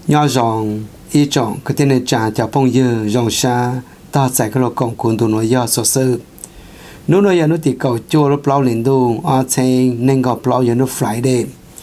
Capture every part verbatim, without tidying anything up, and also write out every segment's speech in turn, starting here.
nhỏ rong ý trọng cái tên này trả cho phong dư rong xa ta giải cái lô công cuốn tụ nội do số sự nếu nói nó thì cầu chua lúc lâu liền đu ở trên nên gặp lâu giờ nó phải đi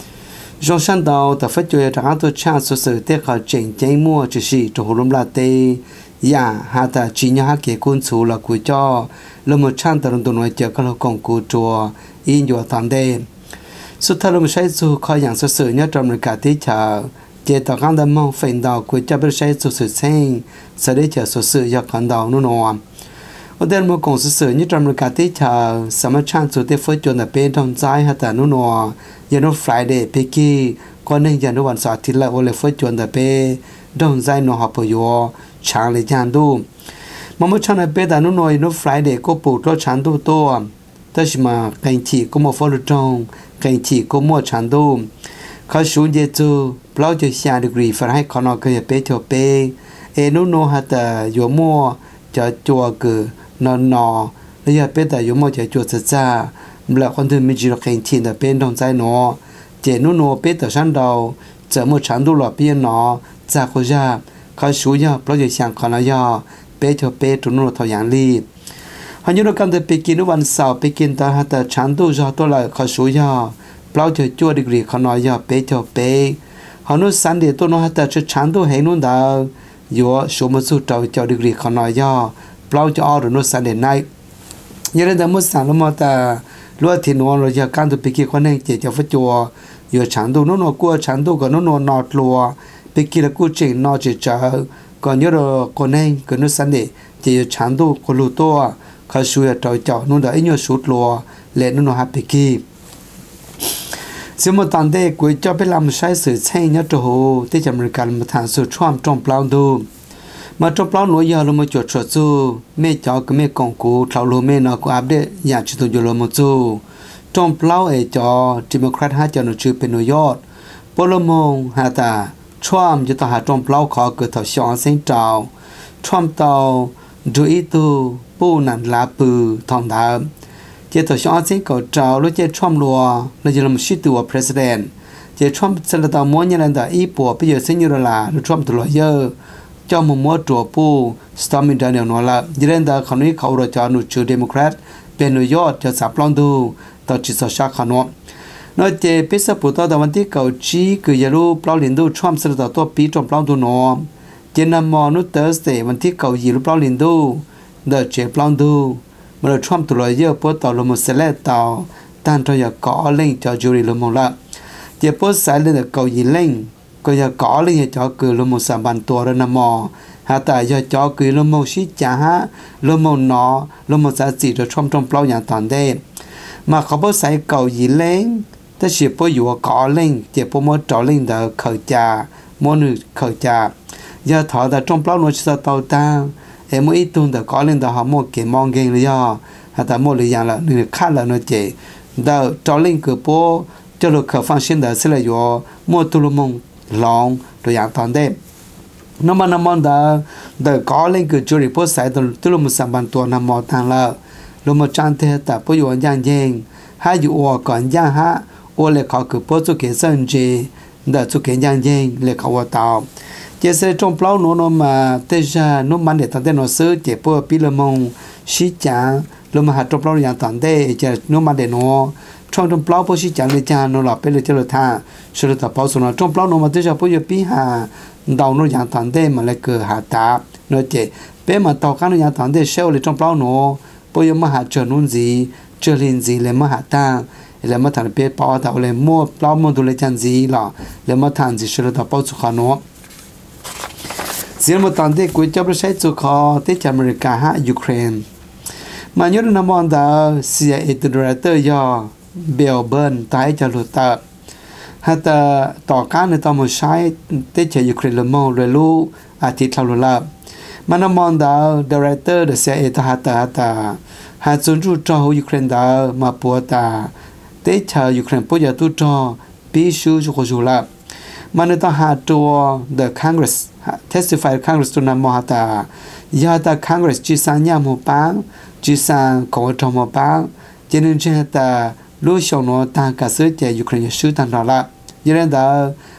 rong sang đầu ta phát chơi trả tôi cha số sự tiếc họ chỉnh cháy mua chỉ sĩ trong hồ lông là tê ya hà ta chỉ nhớ hát cái cuốn số là của cho lúc một trang ta tụ nội chờ cái lô công cụ chùa in vô toàn đêmสุดท้ายเราไม่ใช้สูขออย่างสื่อๆเนี่ยจำเป็นการที่จะเจตการดำมองเฟ้นดาวคุยจะไม่ใช้สื่อๆเช่นสได้เจอสื่อๆอยากขันดาวนู่นนอนวันเดินมาคงสื่อๆเนี่ยจำเป็นการที่จะสามารถช่างสุดที่ฟื้นจนแต่เป็นทางใจฮะแต่นู่นนอนยันวันฟรายเดย์พิกี้ก็นึ่งยันวันเสาร์อาทิตย์ละวันเลยฟื้นจนแต่เป็นทางใจนอนหับอยู่ช่างเลยจานดูมันไม่ช่างแต่เป็นแต่นู่นนอนยันวันฟรายเดย์ก็ปลูกรถช่างดูตัวแต่ชิมาการที่ก็มาฟ้องตรงการที่ก็มั่วฉันดูเขาสูญเยจูเพราะจะเสียดีกรีฝันให้เขานอนก็จะเปเถอะเปเอนุโนฮัตอยู่มั่วจะจัวกือนอนนอแล้วอย่าเป็นแต่อยู่มั่วจะจัวจะจ้าเมื่อคนที่มีจิตการที่แต่เป็นดวงใจหนอเจนุโนเป็นแต่ฉันเราจะมั่วฉันดูหล่อเปียนอจากเขาจะเขาสูญยาเพราะจะเสียงเขานอยาเปเถอะเปตุนโนทออย่างรีฮันยูนกันแต่ไปกินวันเสาร์ไปกินแต่ฮัตฉันดูจอตัวละเขาสูญยาเปล่าจะจั่วดีกรีเขาน้อยยาเปเจาเปฮันนู้สันเดียตัวน้อยแต่จะฉันดูเห็นนู้นดาวยัวชมสุดเจ้าเจ้าดีกรีเขาน้อยยาเปล่าจะเอาหรือนู้สันเดียนายยังได้แต่มุสันละมาแต่ล้วนที่นวลเราจะการตัวไปกินคนนึงเจ้าจะฟัดจัวยัวฉันดูนู้นกลัวฉันดูกับนู้นนอดลัวไปกินแล้วกูเจงนอจะเจอก่อนยัวเราคนนึงกับนู้สันเดียเจ้าฉันดูคนรู้ตัวเขาช่วยเจ้าเจ้านู้นได้ยัวสุดลัวเล่นนู้นฮับไปกินสมมติตอนเด็กกูจะไปลำใช้สื่อเช่นยัดโหที่จะมีการมาทานสื่อช่วงจงเปล่าดูมาจงเปล่าหน่วยยาลงมาจดจดจูไม่เจาะก็ไม่กองกูเขาลงไม่นอกูอัปเดตอยากจะตัวอยู่ลงมาจูจงเปล่าเอจอดิโมแครตหาจะหนุชื่อเป็นหน่วยยอดปลมงหาตาช่วงจะต้องหาจงเปล่าขอเกิดถอดช่องเส้นเจ้าช่วงเตาดูอีตูปูนันลาปือทองดำเจ้าตัวช่องเส้นเก่าเจ้าแล้วเจ้าช่วงรัวแล้วจะลำชิดตัว president เจ้าช่วงเสด็จต่อม้วนยันดาอีปัวไปเยอะเส้นยูโรลาแล้วช่วงตัวเยอะเจ้ามัวมัวตัวปูสตอมินดาเนียนวละยันดาคนนี้เขาเราจะหนุชื่อเดโมแครตเป็นหน่วยยอดจะสับลองดูต่อจิตสชาขนมนอกจากพิษปุตตะวันที่เก่าจีคือยาลูปลาลินดูช่วงเสด็จต่อตัวปีจอมปลาดูนอมเจนนามอนุเตอร์สเตวันที่เก่ายีลูปลาลินดูเดอเจปลาดูเมื่อช่วงตัวเยอะพอต่อลมเสลต่อตั้งใจจะก่อเล่งจะจูริลมละเจ้าพอสายเล่นเก่ายิเล่งก็จะก่อเล่งจะคือลมสามบันตัวเรนมอหาแต่จะจ่อคือลมชิจ่าฮะลมนอลมสาสีจะช่วงตรงเปล่าอย่างตอนเด็กมาเขาพอสายเก่ายิเล่งแต่เสียพออยู่ก่อเล่งเจ้าพอมอจ่อเล่งเดอเขยจ่ามอนึเขยจ่าอย่าถอดแต่ตรงเปล่าหน่วยสตอตาเอ็มอีตุนแต่ก่อนเล่นแต่หาโมเกมองเก่งเลยย่อหาแต่โมเลยอย่างละหนึ่งขั้นละน้อยเจเดาจอเล่นเกือบโป้เจ้าลูกเขาฟังเช่นเดิมสิเลยย่อโมตุลมงลองตัวอย่างตอนเด็กน้ำมันน้ำมันเดาเดาก่อนเล่นเกือบจุริโป้ใส่ตัวตุลมสัมบันตัวน้ำมันทางละลมจันเทแต่โป้อยู่ย่างเย่งให้อยู่อัวก่อนย่างฮะอัวเลยเขาเกือบโป้จุกเกสันเจเดาจุกเกย่างเย่งเลยเขาว่าตาวเจสจงเปล่าโนนมาเตจาโนมันเดตันเตโนซื้อเจ็บปวดปีละมงชิจางลมหาจงเปล่าอย่างตันเตเจโนมันเดโนช่องจงเปล่าพอชิจางเลยจานโนหลับไปเลยเจริญท่าสุดท้ายพอสุนัขจงเปล่าโนมาเตจาพออยู่ปีหาดาวโนอย่างตันเตมาเลยเกิดหาตาโนเจเป็นมาต่อกันอย่างตันเตเชลเลยจงเปล่าโนพออยู่มหาเจนุนจีเจริญจีเลยมหาตาเลยมาทานเปียปอตาเลยมัวเปล่ามัวดูเลยจันจีล่ะเลยมาทานจีสุดท้ายพอสุขานโนเสียงมาตอนเด็กกูจะไปใช้จุคอที่อเมริกาฮะยูเครนมายุนามอนดาเสียเอตดูเรเตอร์ย่อเบลเบิร์นตายจะหลุดตาฮัตต่อการในตอนมาใช้ที่จะยูเครนละมองเรลูอาทิตย์ทารุณามันามอนดาดีเรเตอร์เดเสียเอตฮัตฮัตหาจุนจูจอยูเครนดามาปัวตาที่จะยูเครนปุยยาตุจอปีชูจุกจุลามันต้องหาตัว the Congress testify Congress ตัวนำมหาตายาตา Congress จีสัญญาหมู่ปังจีสังของทอมปังเจนินเจตาลูกชนวนทางการสื่อใจยูเครนชื่อทางเราละยันดา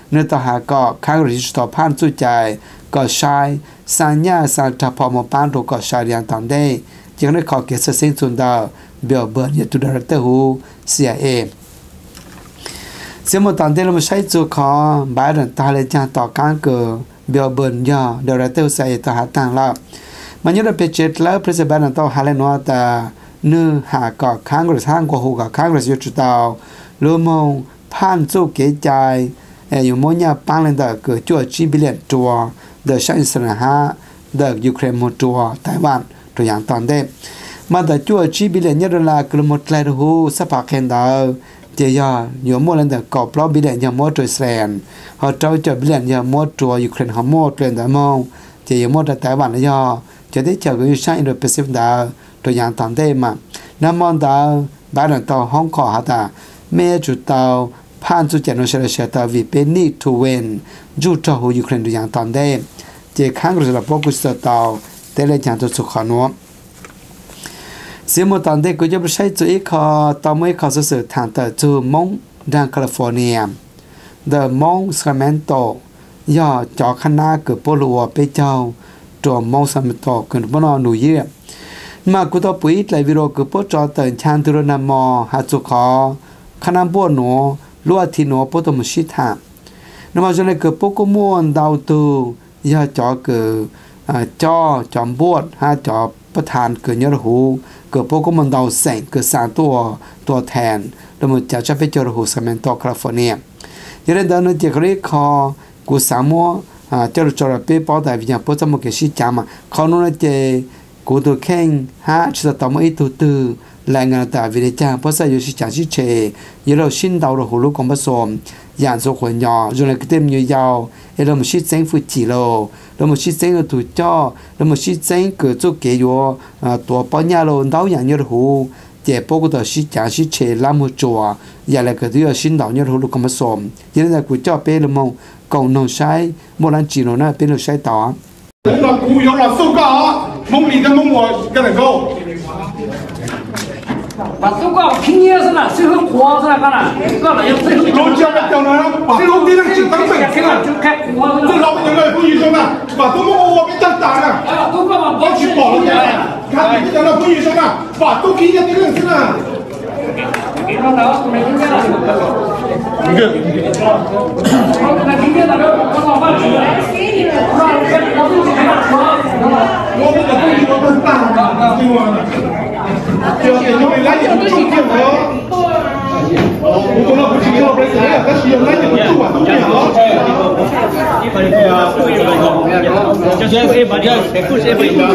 เนื้อต่อหาก็ข้างริชต่อผ่านจุใจก็ใช้สัญญาสันทัพพอมาป้านถูกก็ใช้อย่างตอนได้จึงได้ขอเกียรติเส้นสุดดาวเบลเบิร์นยตุดาร์เตอร์ฮูเซียเอเสียหมดตอนที่เราใช้จุขอบายดันตาเลยจางต่อการเกิดเบลเบิร์นยาเดร์เตอร์เซียต่อหาต่างแล้วมันยังได้เป็นเจ็ดแล้วพระเจ้าบ้านต่อหาเลนว่าแต่เนื้อหาก็ข้างกระทั่งกว่าหูกับข้างกระยุจุดดาวรู้มองผ่านจุเกใจเอออยู่มองยาปังเลยแต่เกิดจั่วจีบิเลตตัวเดอร์ชันสนาฮะเดอร์ยูเครนหมดตัวไต้หวันตัวอย่างตอนเด็กมาแต่จั่วจีบิเลตเนี่ยเรากลุ่มหมดเลยหูสปาเคนดาวเจียอยู่มองเลยแต่กอบล้อบิเลตยังหมดตัวอิสราเอลเขาเจ้าจะบิเลตยังหมดตัวยูเครนเขาหมดเลยแต่มองเจียหมดแต่ไต้หวันเลยย่อจะได้เจอกับยูชันอินโดแปซิฟิกดาวตัวอย่างตอนเด็กมาน้ำมันดาวบ้านต่อห้องขอหาตาเมื่อจุดดาวผ่านจุดเจนโนเชลเชตาวิเป็นนิทูเวนจุดจอหูยูเครนตัวอย่างตอนเด็กเจ้าข้างกระสุนพวกกุศลดาวแต่เลยจางตัวสุขนัวเสียหมดตอนเด็กก็จะไปใช้จุดอีกข้อต่อเมื่อข้อสื่อทางแต่จูมงดังแคลิฟอร์เนีย The Mount Sacramento ย่อจอคณะเกิดปลัวไปเจ้าตัว Mount Sacramento เกิดปนอหนูเยี่ยมากุตปุยไหลวิโรเกิดปจอเตินชานตุรนามอหาจุขอคณะบัวหนูลัวทีหนูปตมชิตาน้ำมันจะเลยเกิดปกมวนดาวตูย่อจอเกิดจอจอมบวชหาจอประธานเกิดยอดหูเกิดพวกมันดาวแสงเกิดสามตัวตัวแทนแล้วมันจะจะไปเจอหูสมัยต่อแคลิฟอร์เนียยังได้เดินเจอริคอกูสามัวเจอจอร์เป้ปอแต่วิญญาณพจมุกชิจามาเขาโน้นเจกูตัวแข่งหาชิตต่อมาอีตัวตื้อแรงงานแต่วิญญาณเพราะใส่ยูชิจาชิเชยังเราชินดาวเราหูลูกของผสมอย่างสุขวนยอจนเลยก็เต็มยาวเอเราไม่ชิดเซงฟุจิโลเราไม่ชิดเซงตัวจ่อเราไม่ชิดเซงเกิดจุกเกยัวตัวปัญญาโลดาวอย่างยอดหูเจ็บปกติชิจาชิเชลามุจัวอย่างไรก็ที่เราชินดาวยอดหูลูกของผสมยังได้กูจ่อเป้ละมงกองนองใช้โมลันจีโนน่าเป็นเราใช้ต่อ老古有老受告啊，蒙你跟蒙我跟人够。 把都搞平野是啦，最后活是啦，干啦，搞了要最后。 老家的叫人把老爹那去当本开了就开活。 这老板娘来不医生了，把都蒙我给当打了。 哎呀，都搞嘛， 我去保了家，看你讲了不医生了，把都给人家认识了。 给他拿没听见了。 你看。 那听见了，我老板去了。 我们的东西都是大的，对吗？就因为来年不中间了，我讲了不清楚，不是谁啊？但是要来年不中啊，都变了。就是可以把这故事可以把。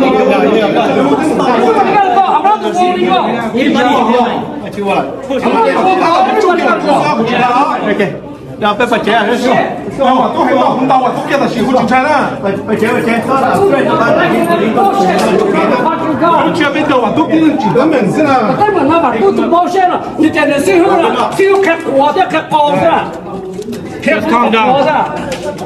去过了，OK，然后别把钱还是说，我都还到红刀，我都给他辛苦进城了，把把钱把钱，我全被丢啊，都给人几个门子了。 根本那把都都保险了，你在那最后了，最后开火的开高是吧？开高高是吧？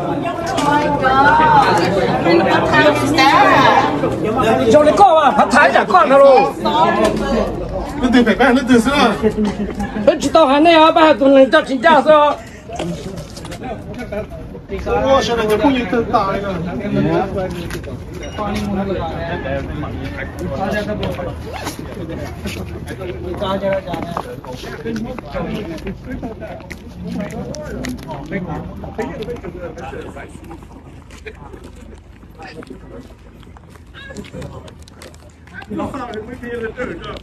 cho nó co mà phát thái chả con đâu luôn. Nó từ phải bán nó từ xưa. Nó chỉ tao hàng này à, ba tuần này tao chỉ ra sao? Ô, sao lại không như từ tải rồi? Nó sao lại mới kia lên trời rồi?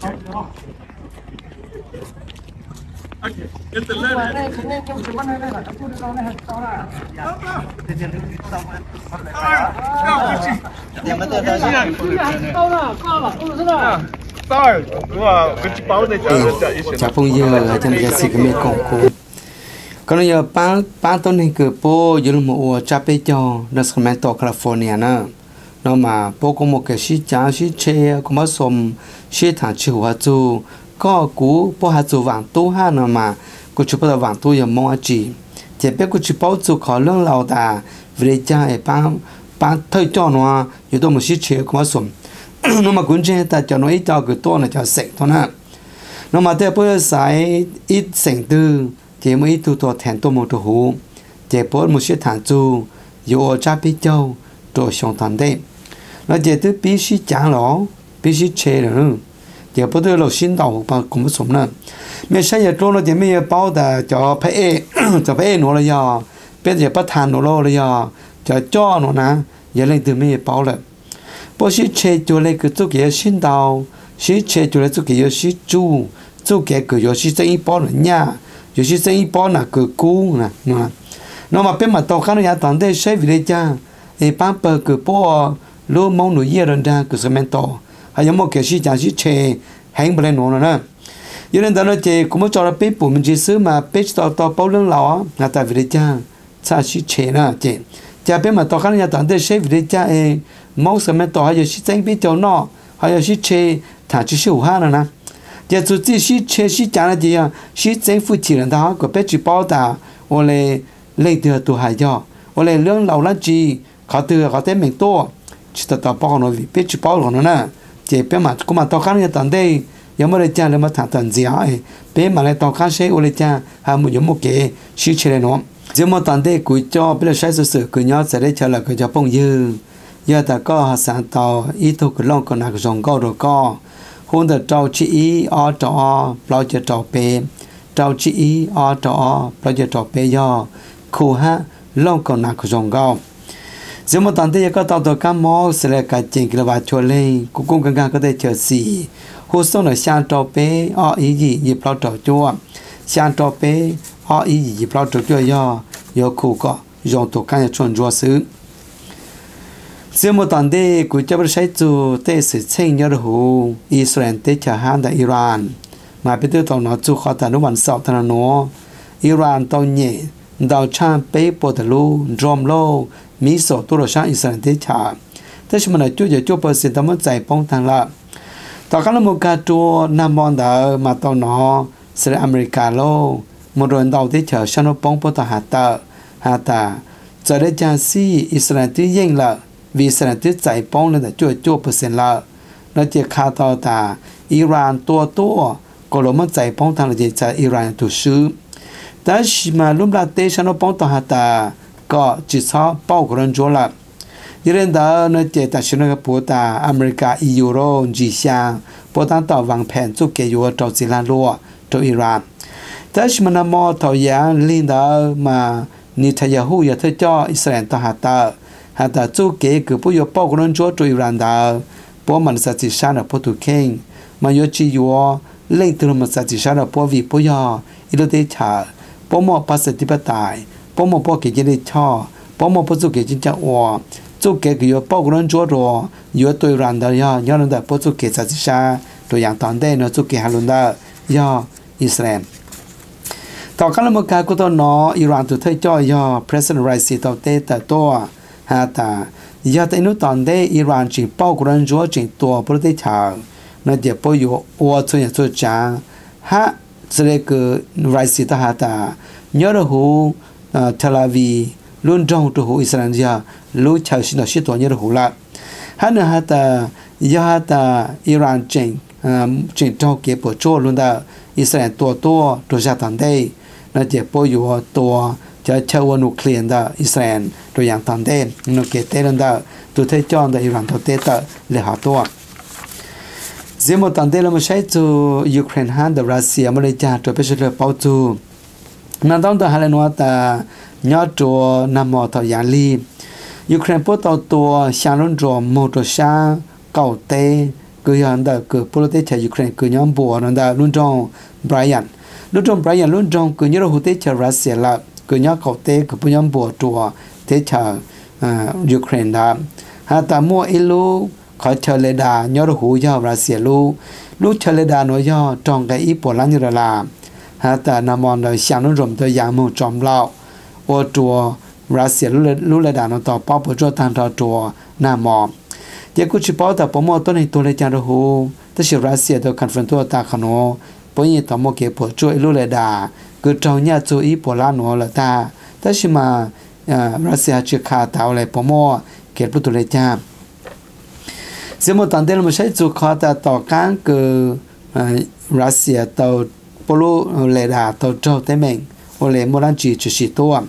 Anh, yên tĩnh lên. Đây, khánh lên trong cái bắn này này là chúng tôi này sao là? chả phong giờ cho nên sẽ cái mấy con cô còn giờ bán bán tôn này cứ po giờ lúc mà chả bây giờ nó sẽ mang to California nữa nó mà po có một cái xí chả xí che có mấy xôm xí thằng chịu hạt chú có cú po hạt chú vàng tu ha nó mà cô chụp được vàng tu giờ mong gì chỉ biết cô chụp bao chú khó lương lâu ta về cha ấy bán bán thời cho nó giờ tôi một xí che có mấy xôm nó mà cuốn trên ta cho nó ít cho cái to là cho sạch thôi nè nó mà theo bây giờ xài ít sành tư chỉ mới ít tu to thèn to một tu hú chế bố một số thằng chú yo cha bị châu rồi xong thằng đấy nó chế thứ bí sĩ chẳng lỏ bí sĩ chế rồi chế bố tôi là xin đầu mà cũng không sống nữa mình sẽ giờ trốn nó chế mình bảo là cho phải cho phải nó là do bây giờ bắt thằng nó là do cho cho nó nè giờ lên từ mình bảo là bố sĩ chế cho lên cái chỗ kia xin đầu sĩ chế cho lên chỗ kia sĩ chú chỗ kia cái yo sĩ sinh bảo là nhá yo sĩ sinh bảo là cái cú nè nè nó mà bên mà tàu cá nó nhà toàn đây xây về cha thì bán bờ cái bộ lúa mông núi dưa rồi ra cái cement tàu hay giống một cái sĩ cha sĩ chế hành bên nó nữa cho nên đó nó chế cũng muốn cho nó biết bùn mình chỉ xứ mà biết tàu tàu bao lương lỏ là tại về cha cha sĩ chế nè chế cha bên mà tàu cá nó nhà toàn đây xây về cha ấy mông cement tàu hay là sĩ tranh biết cho nó hay là sĩ chế thả chỉ số ha nữa nè giờ tụi chị sĩ chế sĩ cha là gì à sĩ tranh phụ chỉ là đó có biết chỉ bao ta hoặc là lấy từ tụ hải cho, hoặc là lương lâu lắm chi, họ từ họ tới mình to, chỉ tao tao bao nó vì biết chỉ bao nó nè, chỉ biết mà cũng mà tao khăn như tận đây, giống như cha là mà thằng tận gì ấy, biết mà lại tao khăn sẽ hoặc là cha, hay một giống một cái suy chế nó, giống mà tận đây cuối cho biết là sai sự sự cứ nhớ sẽ để cho là cái cho bông dư, giờ ta có họ sáng tao ít thôi cái lòng còn là cái dòng cao rồi có, hôm đó trâu chỉ ý ở trò, bao giờ trò bê, trâu chỉ ý ở trò, bao giờ trò bê do khu ha long còn nặng rong gạo, giờ một tuần thì có tàu tàu cá mò sẽ là cái chuyện kia là chua lên, cũng cũng càng càng có thể chờ xì, hồ sơ là sang trâu bé, ở ý gì gì bao trâu chua, sang trâu bé, ở ý gì gì bao trâu chua do, do khu có dùng tổ cá chọn chua xứ, giờ một tuần thì cũng cho bớt sai chú tết sự tranh nhớ hồ, Israel tết chờ han tại Iran, mà bây giờ tàu nó chú khó tại lúcวันเสาร์thằng nó, Iran tàu nhẹดาวช่างเป๊ะปวดลูดรอมโลมีโซตัวช่างอิสราเอลที่ชาแต่ฉันมันจู่จะจู่เปอร์เซ็นต์แต่มันใจป้องทางละต่อการละมุกาตัวนำมองดาวมาตอนนอสหรัฐอเมริกาโลมรดกดาวที่เฉยฉันป้องปวดหาตาหาตาจะได้จานซีอิสราเอลที่ยิ่งละวิอิสราเอลที่ใจป้องเลยแต่จู่จู่เปอร์เซ็นต์ละแล้วจะคาต่อตาอิหร่านตัวตัวก็ลงมันใจป้องทางเลยจะอิหร่านถูกซื้อแต่ชิมาลุ่มลาเตชันอปองต่อหาตาก็จิตชอบเป้ากรันจัวละยี่เรื่องดาวเนเจตัดชนกับปูตาอเมริกาอียูโรจีเซียปูตาต่อวางแผนจุกเกยัวจอซิลาลัวจออิหร่านแต่ชิมานามอทอยางลินดามานิทยาหูยาเทจ่ออิสราเอลต่อหาตาหาตาจุกเกคือผู้ยกเป้ากรันจัวจออิหร่านดาปูมันสัจชาติโปรตุเกสมายจิยัวเล่งตัวมันสัจชาติปูวิปุยออิโรเตชาป้อมปัสสติปไตยป้อมป้อเกจิริช่อป้อมป้อจุเกจิจักวจุเกกิโยป้อกรันจัวรอโยตัวรันดายายอนันดาป้อจุเกสัจชาตัวอย่างตอนเดนจุเกฮาลุนดายออิสราเอลต่อการละมกากุตนออิหร่านตัวเทจ่อยอ President Raisi ตัวเตตตัวฮาตายาแต่นุตอนเดอิหร่านจิป้อกรันจัวจิตัวประเทศชานั่นเดี๋ยวป้ออยู่อวดส่วนส่วนจางฮะสเลกไรสิตาหาตาเนื้อหูเทลาวีลุนจงตัวหูอิสราเอลลุชาวชินอชิตัวเนื้อหูละฮันหาตายาตาอิหร่านเจงเจงจงเก็บปวดโจลุนดาอิสราเอลตัวตัวตัวชาตันได้นั่นเจ็บปวดอยู่ตัวจะเชื่อว่านุเคลียร์ดาอิสราเอลตัวอย่างตันได้นุเกเตลันดาตัวเทจอนดาอิหร่านตัวเตตาเลหาตัวเสียหมดตอนเดิมเราไม่ใช่จูยูเครนฮันเดรัสเซียมาเลยจ้าตัวเป็นเรื่องเป้าจูนั่นต้องตัวฮาเลนัวแต่ยอดตัวนำมอต่อยาลียูเครนพูดต่อตัวชาลุนโรมโมโตชาเก่าเตคือยันเดคือโปรเตชยูเครนคือย้อมบัวนั่นเดลุนจงไบรอันลุนจงไบรอันลุนจงคือย้อมหัวเตชรัสเซียละคือย้อมเก่าเตคือผู้ย้อมบัวตัวเตชยูเครนดาฮาตามัวอิลูขอเชลดายอดหูยอรัสเซียลูลูเชลดาโนยอจองกับอีโปลันยูราลาฮะแต่นามอนโดยชานุรมตัวยางมุจอมเล่าโอตัวรัสเซียลูลูเลดานต่อป้อปจวตันต่อตัวนามอนเจ้ากุชิปอแต่ปมอต้นในตัวเลจารหูแต่ชิรัสเซียตัวคันฟันตัวตาขโนปยิต่อโมเกปจวยลูเลดาคือจองยาจูอีโปลานโนละตาแต่ชิมารัสเซียจิคาตาวเลยปมอเกปตัวเลจาเสียหมดตอนเดิมเราใช้จุดคอแต่ต่อการคือรัสเซียตัวโปโลเลดาตัวโจเตเมงโอเลโมรันจีจุดสิตัว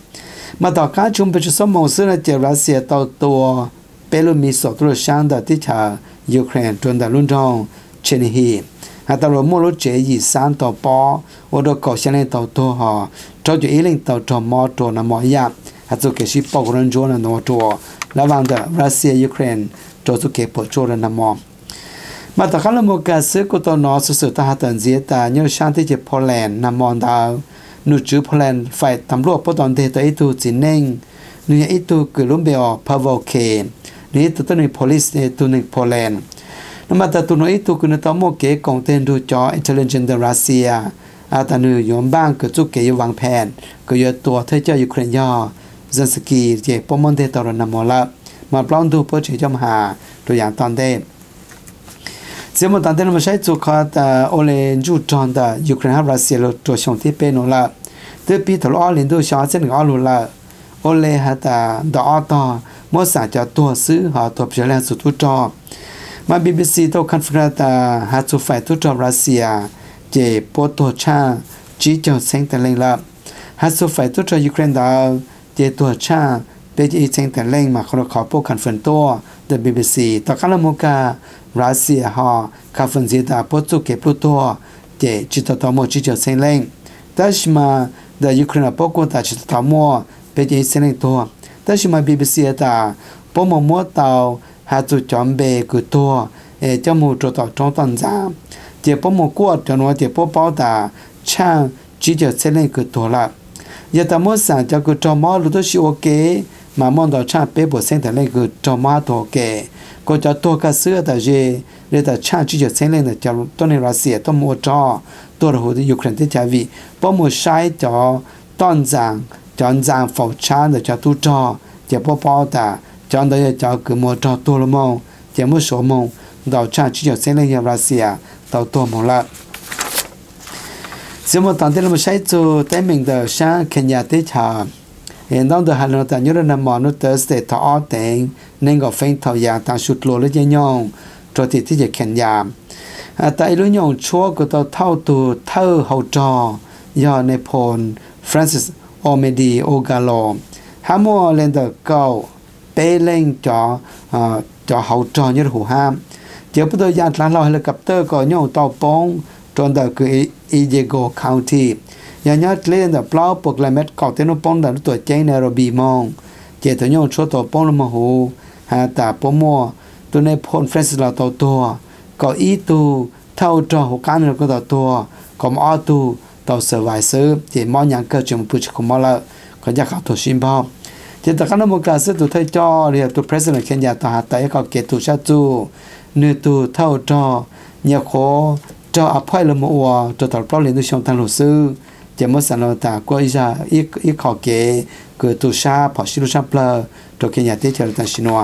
มาต่อการชุมประชุมสมองซึ่งเจรัสเซียต่อตัวเปรูมีสตัวช่างดที่ชาวยูเครนจนดารุ่นทองเชนิฮีหาตลอดมรดเจยีสานต่อปอโอดก่อเชนต่อตัวหอจอจุเอลิงต่อจอมอตัวนมอยาหาจุเกชิปอกรันจวนนอตัวระหว่างเดรัสเซียยูเครนจอจุเกปโจรนมอมาต่อการละมกาซึกุตนอสุดๆตาตันเจียตาเนื้อชาติเจโปแลนด์นมอนดาวนูจูโปแลนด์ฝ่ายตำรวจปตอนเดตอิตูจินเน่งนูยอิตูกุลุมเบอพาวโอเคนี่ตัวตัวนึง police ตัวนึงโปแลนด์นมาตัวนู้นอิตูกุนตอมเกกองเทนดูจอ intelligence รัสเซียอาตานูยอมบ้างก็จุกเกยวางแผนก็ยตัวเทเจ้ายูเครนย่อเซนสกีเจปมอนเดตอรนมอละมาปล้องดูเพื่อเฉยจอมหาตัวอย่างตอนเดเสียมันตอนเดินมาใช้จุกขาดโอเลนจูจอนดายูเครนรัสเซียลตัวช่องที่เป็นโนละเดือปีตลอดลินดูชาเส้นกับอลูละโอเลฮัตาดอตอมอสาจะตัวซื้อหาตัวเปลี่ยนสุดทุจอบมาบีบีซีตัวคอนเฟอเรนซ์ฮัตสุไฟทุจอบรัสเซียเจโปโตชาจีเจ้าเซงแต่เล่งละฮัตสุไฟทุจอบยูเครนดาเจตัวชาเป็นจีเซงแต่เล่งมาคนขอพวกคอนเฟอเรนซ์ตัวเดบีบีซีต่อการละโมการัสเซียฮอคาฟันเซตาโปตุเกปลูโตเจจิตตอมจิเจเซงเลงแต่ชมาเดยูเครนปกุตาจิตตอมเป็นเจเซงเลงตัวแต่ชมาบีบีซีตาปมมัวเตาหาจุจอมเบกุตัวเอจมูจตจงตันจาเจปมกวดจนว่าเจปปอตาช่างจิเจเซงเลงกุตัวละยาตามสันจะกุจอมอลุตชิโอเกมามอนดอช่างเปบเซงแต่เลงกุจอมาโตเกก็จะตัวกระเสือแต่เจเรื่องแต่ชาติที่จะเส้นเล่นแต่จะต้นในรัสเซียต้องมัวจอตัวเราที่ยูเครนที่จะวิป้อมัวใช้จอต้นจางจอนจางฝากชาแต่จะตู้จอจะป้อป้อแต่จอนได้จะคือมัวจอตัวละมงจะมัวสมงดาวชาติที่จะเส้นเล่นรัสเซียต่อตัวมงละสมมติตอนที่เราใช้ตัวแต่เมืองเดชาเคนยาที่ชาเห็นต้องเดินหันเราแต่ยุโรปมอนุเตอร์สเตทออเตงนั่งกับเฟงทอยาตาชุดโลและยังยองตัวที่ที่จะเข็นยามแต่อีลุยองชัวก็ต้องเท่าตัวเท่าเฮาจอยอในพลฟรานซิสโอเมดีโอกาโลฮามัวเลนเดอร์เก้าเปเล่งจอจอเฮาจอยืดหูห้ามเจ้าผู้ตัวยานหลังเราเฮลิคอปเตอร์ก็ย่องต่อปองจนเดอร์คืออีเจโกคาวตี้ยานยัดเล่นแต่เปล่าปกเลเม็ดเก่าเทนปองดันตัวเจ้งในโรบีมองเจตัวย่องชัวตัวปองลมหูหาตาปมัวตัวในพลเฟรนซิสเราตัวตัวก็อีตูเท่าจอหกการเราก็ตัวตัวก็มอตูตัวเซอร์ไวเซอร์เจมอนยังเกิดจมปุชคุมอละก็จะเข้าตัวชิมพอเจตการนำการสื่อตัวไทยจอเรียกตัวประธานาธิบดีเคนยาตัวหาตายก็เกตุชาจูเนื้อตัวเท่าจอเนี่ยโคจออภัยละมัวตัวต่อเปล่าเรียนตัวชงทางหลุดซื้อเจมสันเราตาก็อีจะอีอีขอเกเกิดตัวชาพอชิลุชาเปล่าตัวเคนยาที่เจริญตันชินัว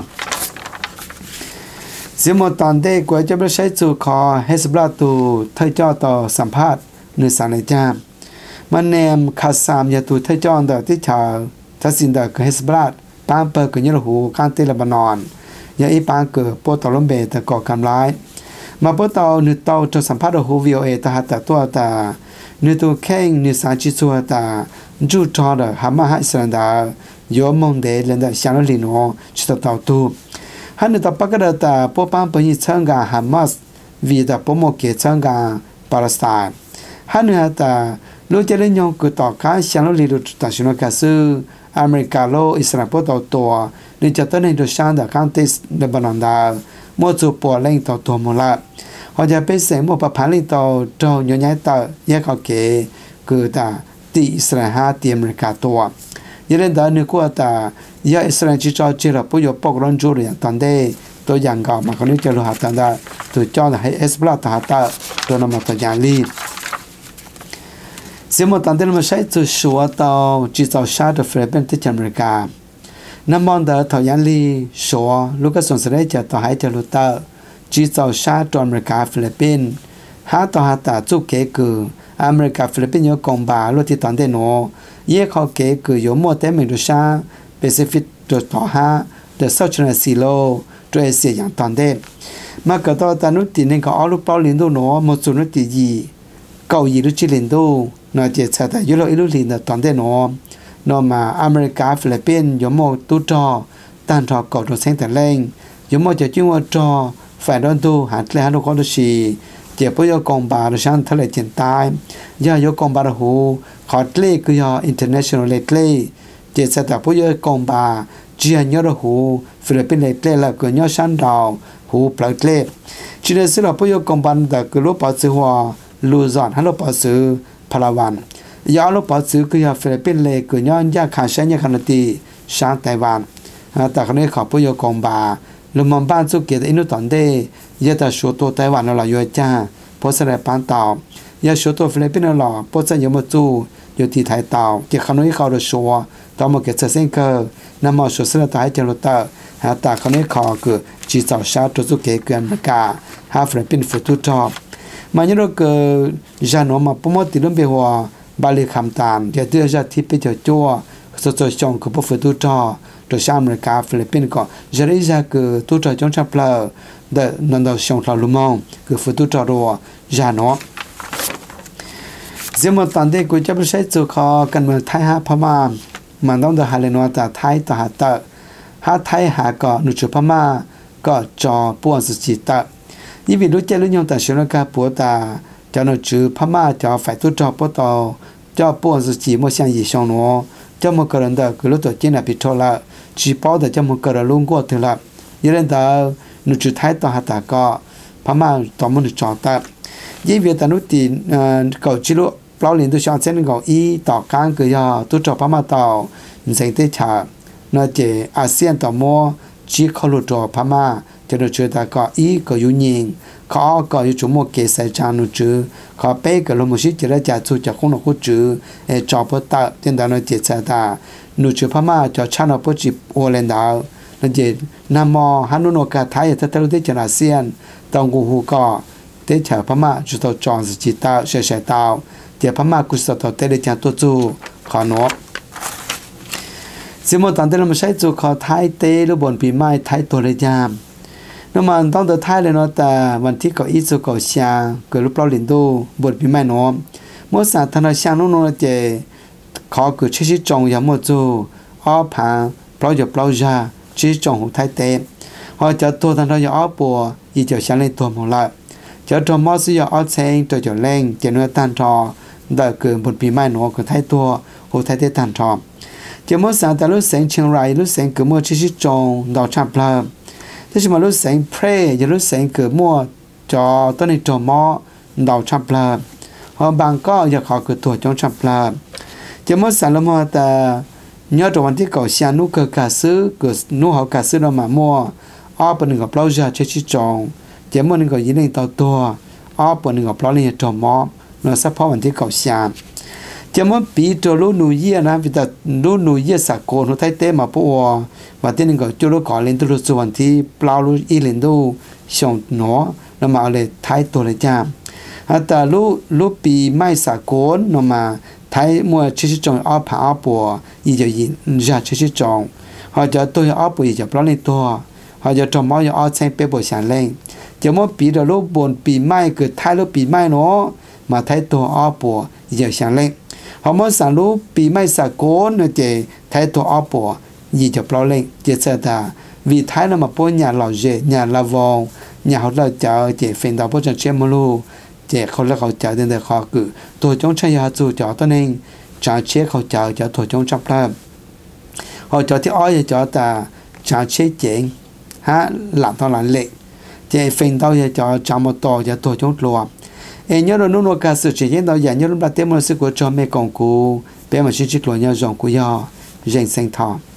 เสียมตอนเด็กกว่าจะไปใช้จูคอเฮสบลาตูไทยจอต่อสัมภาษณ์ในสารในจามมันแนมคาสามยาตูไทยจอต่อที่ชาวทัศินดาคือเฮสบลาดปางเปิดกับยลหูข้างเตลบานอนยาอีปางเกิดโปตอลมเบตก่อการร้ายมาโปตอนึกเตาจะสัมภาษณ์หูวีโอเอตาหัตตัวตานึกตัวแข้งนึกสารจิตสัวตาจูจอดหามาให้สันดาโยมงเดเลนดาชาลลิโนชิตเตาตูฮันนี่ต่อไปก็ได้แต่พวกป้าเป็นยิ่งช่างกาฮามาสวีแต่พวกโมเกช่างกาปาเลสไตน์ฮันนี่แต่ลูกจะเล่นยองกุต่อการเชียงลุลีดูตัดสินการซื้ออเมริกาโลอิสราเอลต่อตัวนี่จะต้องในดูช่างแต่การเทสเลบานอนดาโมจูปวดเล่นต่อตัวมูลเขาจะเป็นเสียงโมประพันธ์เล่นต่อจอย้อนย้ายต่อแยกเขาเกคือแต่ที่อิสราเอลที่อเมริกาตัวยันดานึกว่าแต่ยาอิสราเอลที่จอจีราปุยปกรอนจูเรียตอนเดตัวอย่างเก่ามาคนนี้จะรู้หาตันได้ตัวจอให้เอสบลาตหาตาตัวนำมาตัวอย่างลีเสียมตันเดนมาใช้ตัวชัวต่อจีจอชาติฟิลิปปินส์ที่อเมริกาน้ำมันเดอตัวอย่างลีชัวลูกก็สนใจจะต่อให้จะรู้ตาจีจอชาติอเมริกาฟิลิปปินส์หาต่อหาตาจุกเกคืออเมริกาฟิลิปปินส์ยกกองบาลูกที่ตอนเดนโนเย่เขาเกคือโยมเตมิดุชาเปซิฟิกตัวต่อหาเดอะเซาท์ชนาซิโลตัวเอเชียอย่างตอนเด็กมาเกิดตอนตานุตินึงก็ออลูเปาลินโดโนมสุนุติยีเกาหลีรุจิลินโดนอเจชาตายุโรอิลุลินตอนเด็กโนนอมาอเมริกาฟิลิปปินส์ยมตุจอตันทอก่อตัวเซ็งแต่เล่งยมจะจิ้งว่าจอแฟนดอนตูหาเลี้ยงลูกคนชีเจ็บปยกองบาร์ชันทะเลจีนใต้ยายกองบาร์หูขอเล่คือยา international เล่เจ็บสตาปยกองบาจีนยอดหูฟิลิปปินส์เล่แล้วก็ยอชันดาวหูปลายเล่จีนสิเราปยกองบาร์แต่ก็รู้ปัสสาวะลูซอนฮัลโหลปัสสาวะพลาวันยาลูปัสสาวะคือยาฟิลิปปินส์เล่ก็ยอยาขาเชนยาคันตีชาไต้หวันแต่คนนี้ขอปยกองบาลมบ้านสุเกียรติอินุตันเดยาแต่ชัวตัวไต้หวันเราอยู่จ้าพอสระปานเต่ายาชัวตัวฟิลิปปินส์เราพอจะยมจูอยู่ที่ไทยเต่าเกี่ยวขนมเขาเราชัวต่อมาเกิดเส้นเกอร์นำมาชัวสระไทยเจริญเตอร์หาแต่คนนี้ขอคือจีเจ้าชาตัวสุเกียรติเกินอเมริกาหาฟิลิปปินส์ฟุตทอปมันยังเราเกิดจานอมาปุ่มติดลมเบหัวบาลีคำตานเดี๋ยวเดือดจะทิพย์ไปเจอจั่วสดๆจงคือพวกฟุตทอตัวชาอเมริกาฟิลิปปินส์ก็จะได้จะคือตัวจงชับเพลอเดนันดาชงทาลุมองคือฟุตตัวรัวจานอเสียมันตอนเด็กกูจะไปใช้จุคอกันเมืองไทยฮะพม่ามันต้องเดินหาเลยนัวแต่ไทยต่อหาเตอหาไทยหาก็นุจุพม่าก็จอป่วนสุจิตะยี่วิรู้เจริญยงแต่เชื่อการปัวตาจะนุจุพม่าจะฝ่ายตัวจอปตอจะป่วนสุจิโมเสียงยี่ชงนัวจะมันก็เรื่องเด็กคือรู้ตัวจีนพิทอละจีป้อแต่จะมันก็เรื่องลุงก็ถึงละยี่เรื่องเด็กนุจุไทยต่อหาตาก็พม่าต่อมันนุจอตายี่วิตานุตีเอ่อเก่าจิโร่เปล่าเรียนตัวชาเส้นเก่าอีต่อการก็ยาตัวจอพม่าต่อเสียงเตชาเนื่อเจอาเซียนต่อมัวจีเขาหลุดจอพม่าจะโดนช่วยตาก็อีก็ยุ่งยิงเขาก็อยู่ชั่วโมงเกษตรจานุจือเขาเป๊กก็ลงมือชิจะได้จัดสู้จากคนละคนจือเอจอปตาเต็นดานเจตาตานุจือพม่าจะชานาปจิโอเลนดาวนั่นเจนามอฮันุโนกาไทยถ้าทะลุเตจนาเซียนตองกูฮูก็เตชาพม่าจุดต่อจอนสจิตาเฉยเฉยตาวเจ้าพม่ากุศลต่อเตเลจันตัวจูขอนอสิโมตันเตลมาใช้จูขอไทยเตลูบนปีไม้ไทยตัวเลยยามน้ำมันต้องเดินไทยเลยเนาะแต่วันที่เขาอีจูเขาเชียเกิดรูปเปล่าลินดูบนปีไม้เนาะเมื่อสาธารณชาโน่นเจขอเกิดชิชิจงยามโมจูอ้อพังเปล่าหยบเปล่าจาชิชิจงของไทยเตพอจะตัวทันเราอย่าอ้อปัวอีเจ้าฉันเลยตัวของเราจะทำมอสิยาอ้อเชงตัวจะเล่งเจนวยตันทอได้เกิดบนปีไม้หนอคือไทยตัวหัวไทยเตตันทอเจ้ามื่อสาแต่รู้เสียงเชียงรายรู้เสียงเกิดมั่วชิชิจงดอกชาพลาที่จะมารู้เสียงเพลย์จะรู้เสียงเกิดมั่วจอต้นในจอมอดอกชาพลาพอบางก็อยากขอเกิดตัวจงชาพลาเจ้ามื่อสาละมั่วแต่ยอดวันที่เก่าเชียนุเกิดกาซื้อเกิดนู้เขากาซื้อเรามามั่วอ้อเป็นหนึ่งกับเปล่าจาชิชิจงเจ้ามื่อหนึ่งก็ยินดีต่อตัวอ้อเป็นหนึ่งกับเปล่าเนี่ยจอมอเราสักพอวันที่เก่าเชียจะมันปีตัวรู้หนูเยี่ยนะพิจารรู้หนูเยี่ยสักคนหัวไทยเต้มาปัววันที่หนึ่งก็จุลก่อเล่นตัวส่วนที่เปล่ารู้อีเล่นดูชงหนอแล้วมาเอาเลยไทยตัวเลยจ้าแต่รู้รู้ปีไม่สักคนนมาไทยมัวชิชิจงอ้อผาอ้อปัวอีจะยินจะชิชิจงเขาจะตัวอ้อปัวอีจะเปล่าในตัวเขาจะจอมอ้ออ้อใช้เป๊ะบวชฉันเล่งจะมันปีตัวรู้บนปีไม่เกิดไทยรู้ปีไม่เนาะมาไทยตัวอ้อปัวอีจะฉันเล่งเขาเมื่อสั่งรู้ปีไม่สากลเนเจไทยตัวอ้อปัวยี่จะเปล่าเล่งเจษดาวิไทยนำมาป้อนยาเหล่าเจยาละวองยาเขาเราเจอเจเฟนดาวป้อนเชื่อมลูเจเขาแล้วเขาเจอเดินเดินเขาคือตัวจงใช้ยาจูเจาะตัวเองจ่าเชื่อเขาเจอเจาะตัวจงจับพลาดเขาเจาะที่อ้อยเจาะแต่จ่าเชื่อเจ๋งฮะหลังตอนหลังเล็กเจเฟนดาวเจาะจามต่อเจาะตัวจงกลัวเอ็นยอดนุ่นกาสุดเย็นเราอย่างยอดประเทศมันสึกว่าจอมไม่กองกูเป็นมันชิชิกลัวยาจงกูยาเร่งเส้นทาง